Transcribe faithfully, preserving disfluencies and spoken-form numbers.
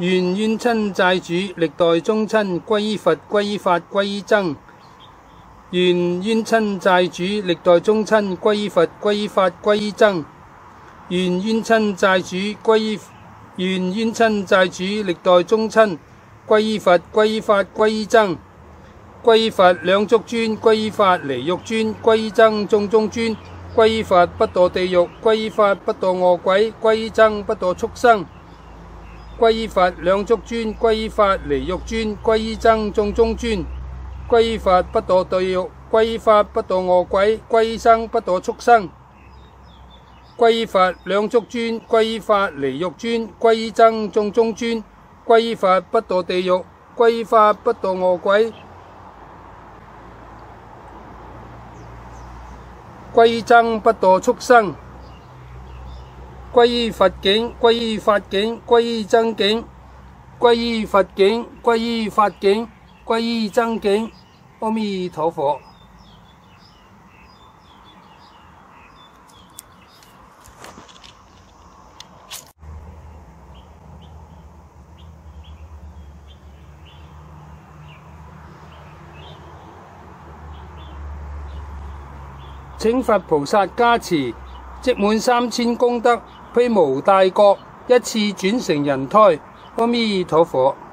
願冤親債主歷代宗親歸依佛歸依法歸依僧。願冤親債主歷代宗親歸依佛歸依法歸依僧。願冤親債主歸依願冤親債主歷代宗親歸依佛歸依法歸依僧。歸依佛兩足尊，歸依法離欲尊，歸依僧眾中尊。歸依佛不墮地獄，歸依法不墮餓鬼，歸依僧不墮畜生。歸依佛兩足尊，歸依法離欲尊，歸依僧眾中尊。歸依佛不墮地獄，歸依法不墮餓鬼，歸依僧不墮畜生。歸依佛兩足尊，歸依法離欲尊，歸依僧眾中尊。歸依佛不墮地獄，歸依法不墮餓鬼，歸依僧不墮畜生。歸依佛境，歸依法境，歸依僧境。歸依佛境，歸依法境，歸依僧境。阿彌陀佛。請佛菩薩加持，積滿三千功德，披無大國，一次轉成人胎。阿彌陀佛。